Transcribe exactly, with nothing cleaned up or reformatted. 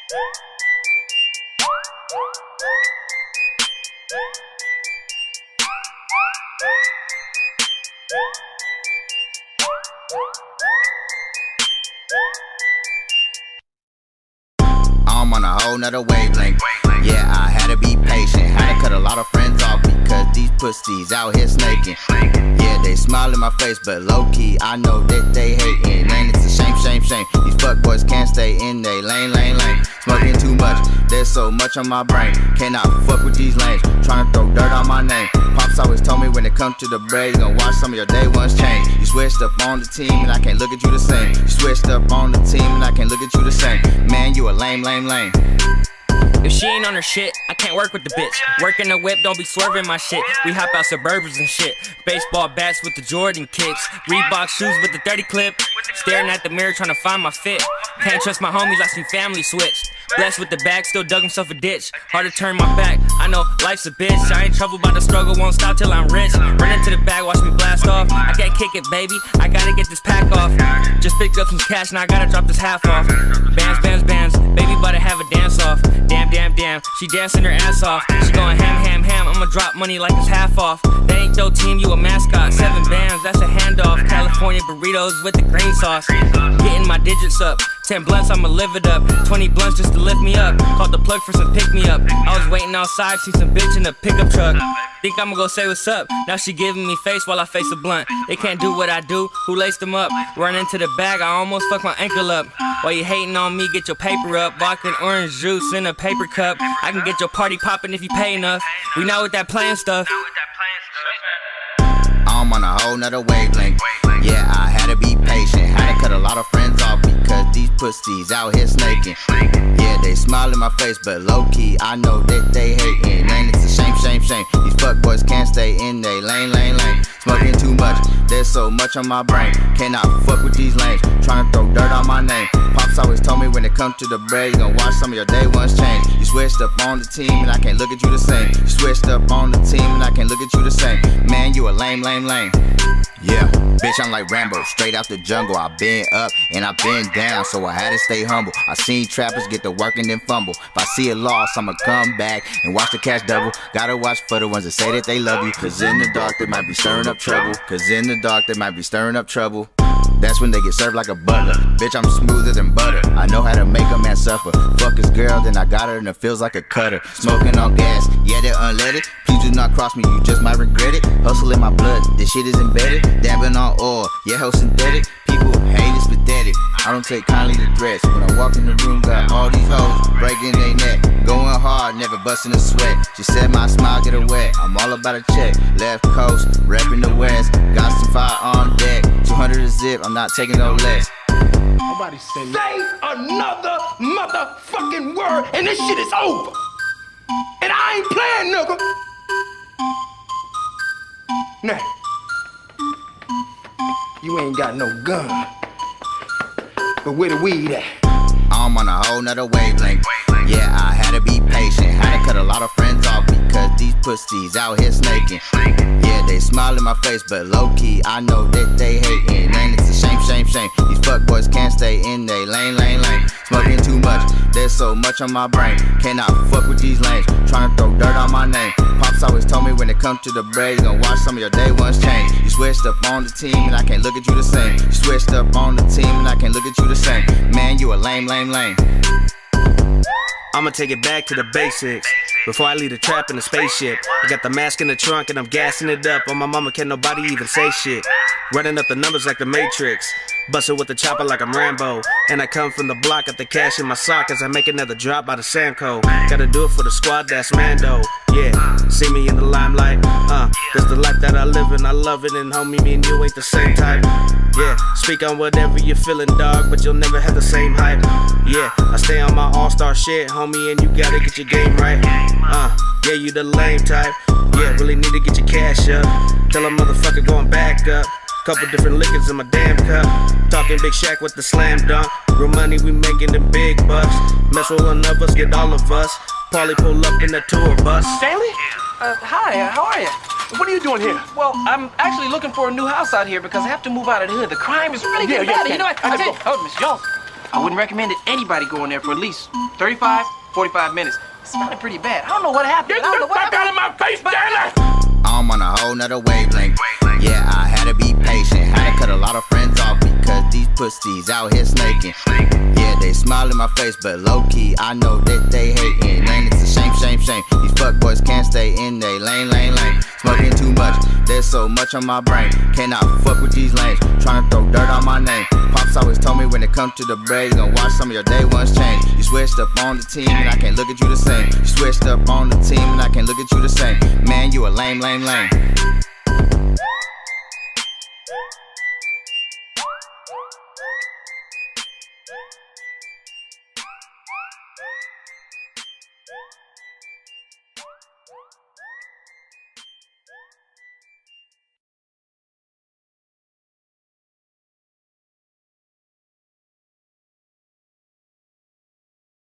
I'm on a whole nother wavelength. Yeah, I had to be patient. Had to cut a lot of friends off because these pussies out here snaking. Yeah, they smile in my face, but low-key, I know that they hating. Man, it's a shame, shame, shame. These fuckboys can't stay in they lane, lane, lane. Smoking too much, there's so much on my brain. Cannot fuck with these lanes, trying to throw dirt on my name. Pops always told me when it comes to the bread, you gon' watch some of your day ones change. You switched up on the team and I can't look at you the same. You switched up on the team and I can't look at you the same. Man, you a lame, lame, lame. If she ain't on her shit, I can't work with the bitch. Working the whip, don't be swerving my shit. We hop out Suburbans and shit. Baseball bats with the Jordan kicks. Reebok shoes with the thirty clip. Staring at the mirror trying to find my fit. Can't trust my homies, I seen family switch. Blessed with the bag, still dug himself a ditch. Hard to turn my back, I know life's a bitch. I ain't trouble about the struggle, won't stop till I'm rich. Run into the bag, watch me blast off. I can't kick it, baby, I gotta get this pack off. Just picked up some cash, now I gotta drop this half off. Bands, bands, bands, baby about to have a dance off. Damn, damn, damn, she dancing her ass off. She going ham, ham, ham, I'ma drop money like it's half off. That ain't your team, you a mascot. Seven bands, that's a handoff. California burritos with the green sauce. Getting my digits up. Ten blunts, I'ma live it up. Twenty blunts just to lift me up. Called the plug for some pick me up. I was waiting outside, see some bitch in a pickup truck. Think I'ma go say what's up. Now she giving me face while I face a blunt. They can't do what I do, who laced them up? Run into the bag, I almost fucked my ankle up. While you hating on me, get your paper up. Vodka and orange juice in a paper cup. I can get your party popping if you pay enough. We not with that playing stuff. I'm on a whole nother wavelength. Yeah, I had to be patient. Had to cut a lot of friends off because these pussies out here snaking. Yeah, they smile in my face, but low-key, I know that they hating. Man, it's a shame, shame, shame. These fuckboys can't stay in they lane, lane, lane. Smoking too much, there's so much on my brain. Cannot fuck with these lanes, trying to throw dirt on my name. Pops always told me when it comes to the bread, you gon' watch some of your day ones change. You switched up on the team and I can't look at you the same. You switched up on the team and I can't look at you the same. Man, you a lame, lame, lame. Yeah, bitch, I'm like Rambo, straight out the jungle. I been up and I been down, so I had to stay humble. I seen trappers get to work and then fumble. If I see a loss, I'ma come back and watch the cash double. Gotta watch for the ones that say that they love you, cause in the dark they might be stirring up trouble. Cause in the dark they might be stirring up trouble. That's when they get served like a butler. Bitch, I'm smoother than butter. I know how to make a man suffer. Fuck his girl, then I got her and it feels like a cutter. Smoking on gas, yeah, they're unleaded. Please do not cross me, you just might regret it. Hustle in my blood, this shit is embedded. Dabbing on oil, yeah, hell synthetic. People hate it's pathetic. I don't take kindly to threats. When I walk in the room, got all these hoes breaking their neck. Going hard, never busting a sweat. She said my smile get her wet. I'm all about a check. Left coast, repping the west. Got some fire on deck. two hundred a zip, I'm not taking no less. Nobody say another motherfucking word and this shit is over. And I ain't playing, nigga. Now, you ain't got no gun. But where the weed at? I'm on a whole nother wavelength. Yeah, I had to be patient. Had to cut a lot of friends off because these pussies out here snaking. Yeah, they smile in my face, but low-key, I know that they hating. Man, it's a shame, shame, shame. These fuckboys can't stay in they lane, lane, lane. Smoking too much, there's so much on my brain. Cannot fuck with these lanes, trying to throw dirt on my name. Pops always told me when it comes to the bread, you gon' watch some of your day ones change. You switched up on the team and I can't look at you the same. You switched up on the team and I can't look at you the same. Man, you a lame, lame, lame. I'ma take it back to the basics before I leave the trap in the spaceship. I got the mask in the trunk and I'm gassing it up. On my mama, can't nobody even say shit. Running up the numbers like the Matrix. Bustin' with the chopper like I'm Rambo. And I come from the block, got the cash in my sock as I make another drop by the Samco. Gotta do it for the squad, that's Mando. Yeah, see me in the limelight. Uh, that's the life that I live and I love it. And homie, me and you ain't the same type. Yeah, speak on whatever you're feeling, dog, but you'll never have the same hype. Yeah, I stay on my all-star shit, homie, and you gotta get your game right. Uh, yeah, you the lame type. Yeah, really need to get your cash up. Tell a motherfucker going back up. Couple different liquors in my damn cup. Talking Big Shaq with the slam dunk. Real money, we making them big bucks. Mess with one of us, get all of us. Probably pull up in the tour bus. Stanley? Uh, hi, uh, how are you? What are you doing here? Well, I'm actually looking for a new house out here because I have to move out of the hood. The crime is really Yeah, getting yeah, bad. You know what? I I gotta tell you, go. oh, Miss Jones. I wouldn't recommend it anybody go in there for at least thirty-five, forty-five minutes. It's smelling pretty bad. I don't know what happened. Get I don't know the what fuck out happened. of my face, damn it! I'm on a whole nother wavelength. Yeah, I had to be patient. Had to cut a lot of friends off because these pussies out here snaking. Yeah, they smile in my face, but low key, I know that they hating. Man, it's a shame, shame, shame. These fuckboys can't stay in they lane, lane, lane. Smoking too much, there's so much on my brain. Cannot fuck with these lanes, trying to throw dirt on my name. Pops always told me when it comes to the bread, you gon' watch some of your day ones change. You switched up on the team and I can't look at you the same. You switched up on the team and I can't look at you the same. Man, you a lame, lame, lame.